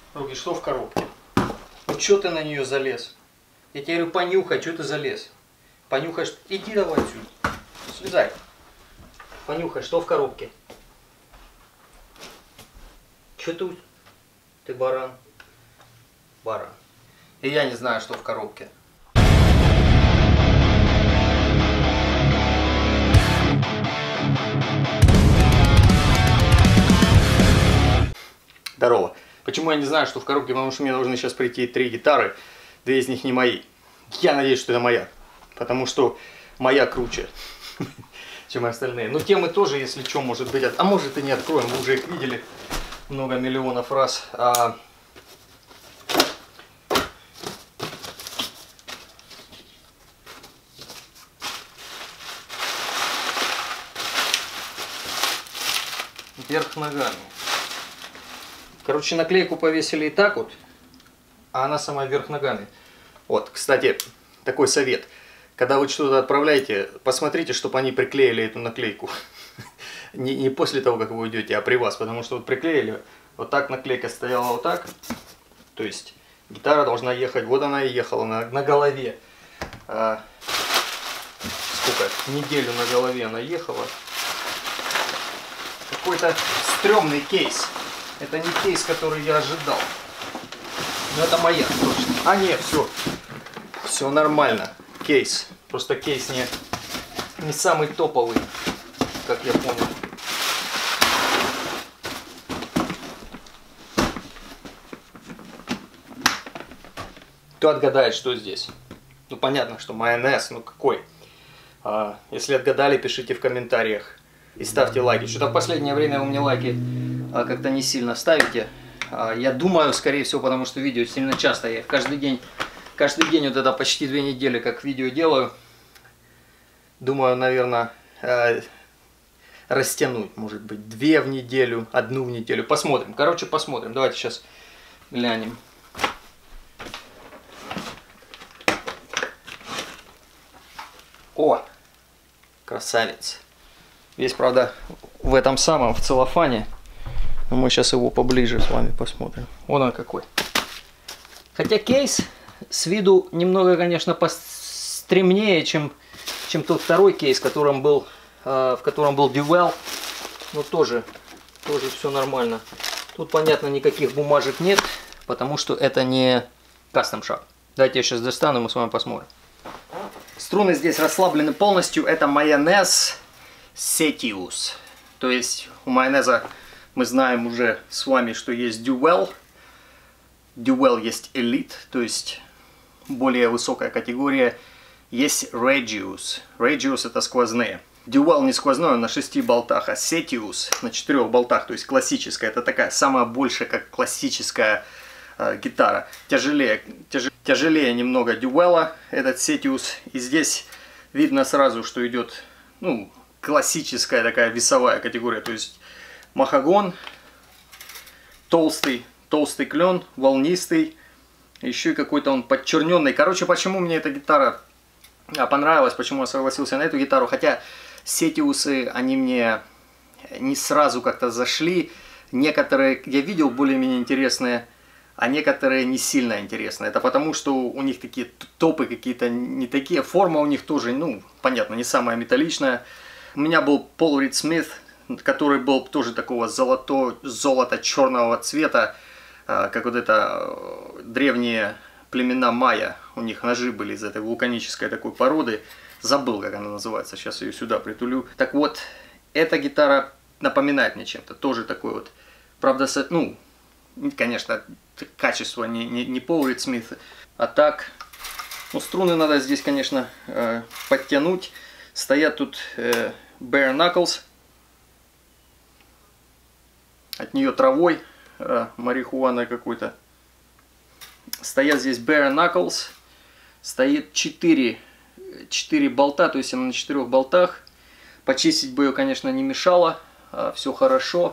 Руки, что в коробке? Ну что ты на нее залез? Я тебе говорю, понюхай, что ты залез? Понюхаешь, иди давай отсюда. Слезай. Понюхай, что в коробке? Что тут? Ты баран. Баран. И я не знаю, что в коробке. Здорово. Почему я не знаю, что в коробке? Потому что мне должны сейчас прийти 3 гитары. 2 из них не мои. Я надеюсь, что это моя. Потому что моя круче, чем остальные. Но темы тоже, если что, может быть. А может и не откроем. Вы уже их видели много миллионов раз. Вверх ногами. Короче, наклейку повесили и так вот, а она сама вверх ногами. Вот, кстати, такой совет. Когда вы что-то отправляете, посмотрите, чтобы они приклеили эту наклейку. Не после того, как вы уйдете, а при вас. Потому что вот приклеили, вот так наклейка стояла вот так. То есть гитара должна ехать, вот она и ехала на голове. Сколько? Неделю на голове она ехала. Какой-то стрёмный кейс. Это не кейс, который я ожидал. Но это моя, точно. А нет, все нормально. Кейс. Просто кейс не самый топовый, как я понял. Кто отгадает, что здесь? Ну понятно, что майонез, ну какой? Если отгадали, пишите в комментариях. И ставьте лайки. Что-то в последнее время вы мне лайки как-то не сильно ставите. Я думаю, скорее всего, потому что видео сильно часто. Я каждый день вот это почти 2 недели, как видео делаю. Думаю, наверное, растянуть. Может быть, 2 в неделю, 1 в неделю. Посмотрим. Короче, посмотрим. Давайте сейчас глянем. О! Красавец. Весь, правда, в этом самом, в целлофане. Но мы сейчас его поближе с вами посмотрим. Вон он какой. Хотя кейс с виду немного, конечно, постремнее, чем тот второй кейс, в котором был Duell. Но тоже все нормально. Тут, понятно, никаких бумажек нет, потому что это не Custom Shop. Давайте я сейчас достану, мы с вами посмотрим. Струны здесь расслаблены полностью. Это майонез Setius. То есть у майонеза мы знаем уже с вами, что есть Duell. Duell есть Elite, то есть более высокая категория. Есть Regius. Regius это сквозные. Duell не сквозной, он на 6 болтах, а Setius на 4 болтах, то есть классическая. Это такая самая большая, как классическая гитара. Тяжелее немного Duell, этот Setius. И здесь видно сразу, что идет, ну, классическая такая весовая категория, то есть махагон, толстый клен, волнистый, еще и какой-то он подчерненный. Короче, почему мне эта гитара понравилась, почему я согласился на эту гитару, хотя Сетиусы, они мне не сразу как-то зашли, некоторые я видел более-менее интересные, а некоторые не сильно интересные. Это потому, что у них такие топы какие-то не такие, форма у них тоже, ну, понятно, не самая металличная. У меня был Пол Рид Смит, который был тоже такого золото-черного цвета, как вот это древние племена майя. У них ножи были из этой вулканической такой породы. Забыл, как она называется, сейчас ее сюда притулю. Так вот, эта гитара напоминает мне чем-то. Тоже такой вот, правда, ну, конечно, качество не Пол Рид Смит, а так. Ну, струны надо здесь, конечно, подтянуть. Стоят тут Bare Knuckles. От нее травой, марихуаной какой-то. Стоят здесь Bare Knuckles. Стоит 4 болта, то есть она на 4 болтах. Почистить бы ее, конечно, не мешало. Все хорошо.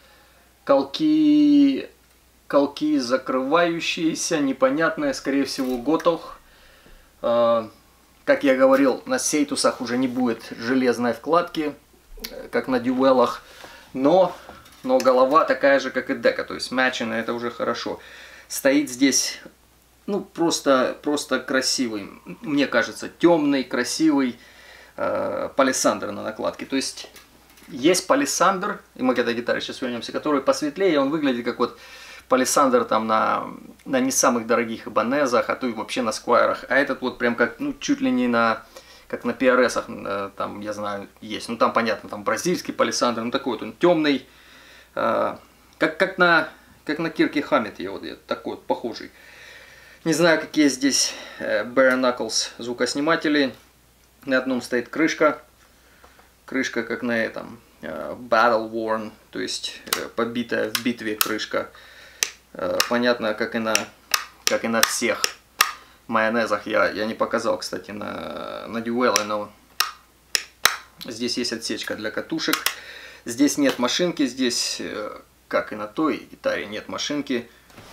Колки закрывающиеся, непонятные, скорее всего, Готох. Как я говорил, на Сетиусах уже не будет железной вкладки, как на Duell'ах. Но но голова такая же, как и дека, то есть matching, это уже хорошо. Стоит здесь, ну, просто красивый, мне кажется, темный, красивый палисандр на накладке. То есть палисандр, и мы к этой гитаре сейчас вернемся, который посветлее, и он выглядит как вот палисандр там на не самых дорогих Ибанезах, а то и вообще на сквайрах. А этот вот прям как, ну, чуть ли не как на PRS-ах, там, я знаю, есть. Ну, там, понятно, там бразильский палисандр, ну, такой вот он темный, как на Кирке Хаммете, вот такой вот похожий. Не знаю, какие здесь Bare Knuckles звукосниматели. На одном стоит крышка как на этом, Battle Worn, то есть побитая в битве крышка. Понятно, как и на всех майонезах. Я не показал, кстати, на Duelle, но здесь есть отсечка для катушек. Здесь нет машинки, здесь, как и на той гитаре, нет машинки.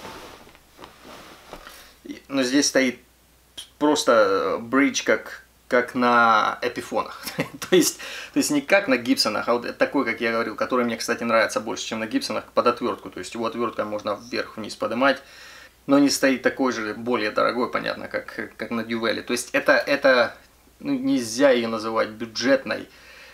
Но здесь стоит просто бридж, как на эпифонах. то есть не как на гибсонах, а вот такой, как я говорил, который мне, кстати, нравится больше, чем на гибсонах, под отвертку. То есть его отверткой можно вверх-вниз поднимать. Но не стоит такой же, более дорогой, понятно, как на Duelle. То есть это ну, нельзя ее называть бюджетной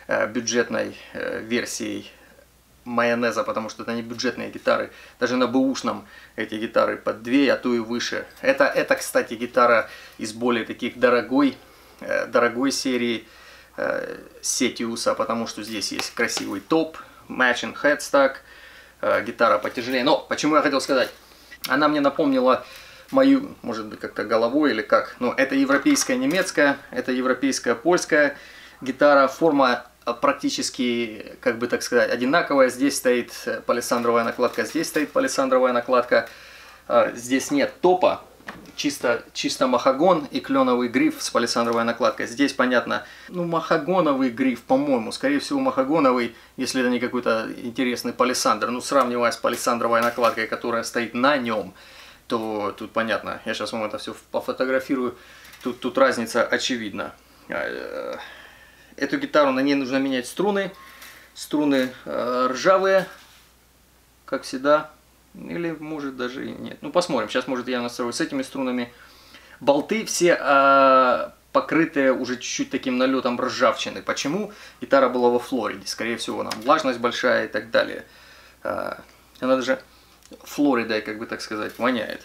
версией майонеза, потому что это не бюджетные гитары. Даже на бэушном эти гитары под 2, а то и выше. Это, кстати, гитара из более таких дорогой серии Сетиуса, потому что здесь есть красивый топ, matching headstock, гитара потяжелее. Но почему я хотел сказать? Она мне напомнила мою, может быть, как-то головой или как. Но это европейская немецкая, это европейская польская гитара. Форма практически, как бы так сказать, одинаковая. Здесь стоит палисандровая накладка, здесь стоит палисандровая накладка. Здесь нет топа, чисто махагон и кленовый гриф с палисандровой накладкой. Здесь, понятно, ну, махагоновый гриф, по-моему, скорее всего махагоновый, если это не какой-то интересный палисандр. Ну, сравнивая с палисандровой накладкой, которая стоит на нем, то тут понятно. Я сейчас вам это все пофотографирую. Тут разница очевидна. Эту гитару, на ней нужно менять струны. Струны ржавые, как всегда. Или может даже и нет. Ну посмотрим. Сейчас может я настрою с этими струнами. Болты все покрытые уже чуть-чуть таким налетом ржавчины. Почему? Гитара была во Флориде. Скорее всего, там влажность большая и так далее. Она даже Флоридой, как бы так сказать, воняет.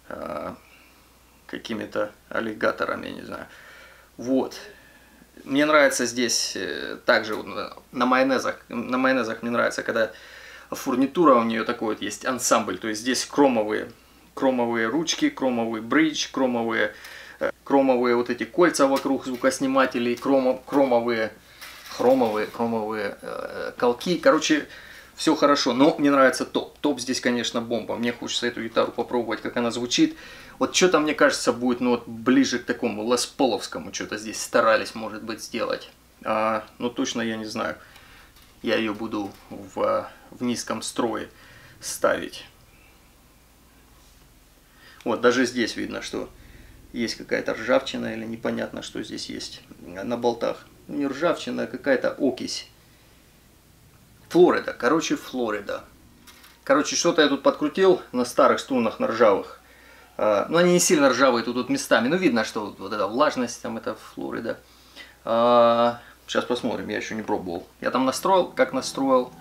Какими-то аллигаторами, я не знаю. Вот. Мне нравится здесь также на майонезах мне нравится, когда фурнитура у нее такой вот есть ансамбль, то есть здесь кромовые ручки, кромовый бридж, кромовые вот эти кольца вокруг звукоснимателей, хромовые колки, короче, все хорошо, но мне нравится топ. Топ здесь, конечно, бомба. Мне хочется эту гитару попробовать, как она звучит. Вот что-то, мне кажется, будет, ну, вот ближе к такому Лес Половскому, что-то здесь старались, может быть, сделать. Но точно я не знаю. Я ее буду в низком строе ставить. Вот, даже здесь видно, что есть какая-то ржавчина или непонятно, что здесь есть на болтах. Не ржавчина, а какая-то окись. Флорида, короче, Флорида. Короче, что-то я тут подкрутил на старых струнах, на ржавых. Но они не сильно ржавые тут местами. Но видно, что вот эта влажность, там это Флорида. Сейчас посмотрим, я еще не пробовал. Я там настроил, как настроил.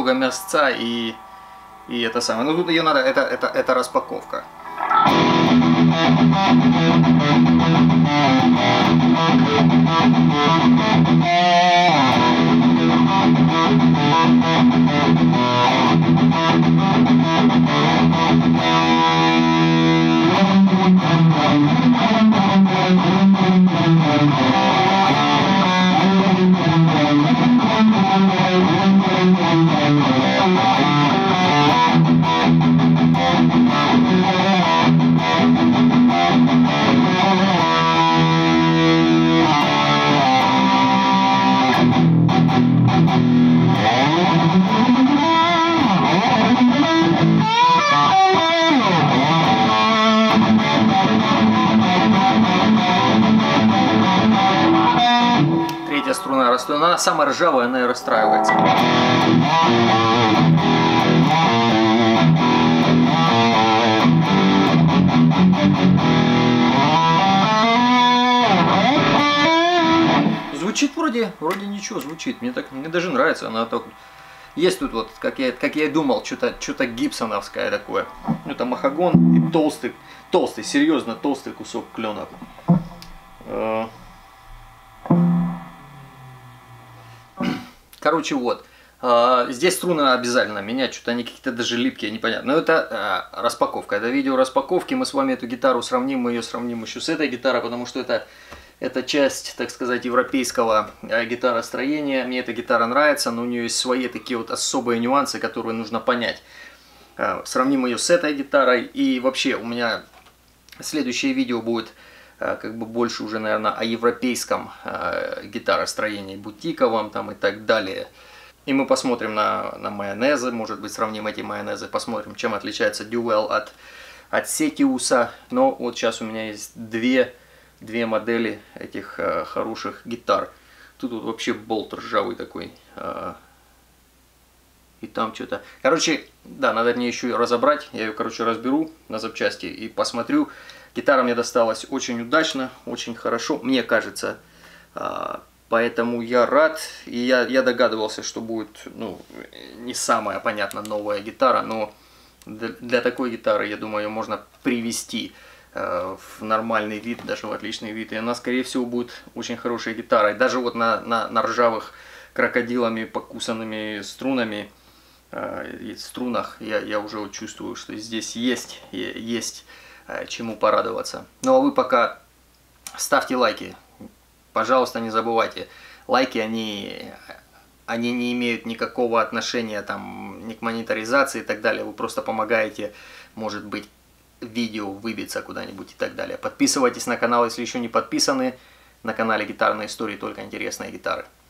много мясца и это самое. Ну тут ее надо, это распаковка. Третья струна расстроена, она самая ржавая, она и расстраивается. Звучит вроде ничего, звучит. Мне даже нравится. Она так есть тут вот, как я и думал, что-то гибсоновское такое. Это махагон и толстый, серьезно толстый кусок клена. Короче, вот. Здесь струны обязательно менять, что-то они какие-то даже липкие, непонятно. Но это распаковка, это видео распаковки. Мы с вами эту гитару сравним, мы ее сравним еще с этой гитарой, потому что это часть, так сказать, европейского гитаростроения. Мне эта гитара нравится, но у нее есть свои такие вот особые нюансы, которые нужно понять. Сравним ее с этой гитарой. И вообще у меня следующее видео будет как бы больше уже, наверное, о европейском гитаростроении, бутиковом там и так далее. И мы посмотрим на майонезы, может быть, сравним эти майонезы, посмотрим, чем отличается Duell от Setius. Но вот сейчас у меня есть две модели этих хороших гитар. Тут вот вообще болт ржавый такой. И там что-то... Короче, да, надо мне еще ее разобрать. Я ее, короче, разберу на запчасти и посмотрю. Гитара мне досталась очень удачно, очень хорошо, мне кажется. Поэтому я рад. И я догадывался, что будет, ну, не самая, понятно, новая гитара. Но для такой гитары, я думаю, ее можно привести в нормальный вид, даже в отличный вид. И она, скорее всего, будет очень хорошей гитарой. Даже вот на ржавых крокодилами покусанными струнами, струнах я уже вот чувствую, что здесь есть чему порадоваться. Ну а вы пока ставьте лайки. Пожалуйста, не забывайте. Лайки, они не имеют никакого отношения там ни к монетаризации и так далее. Вы просто помогаете, может быть, видео выбиться куда-нибудь и так далее. Подписывайтесь на канал, если еще не подписаны. На канале Гитарные истории только интересные гитары.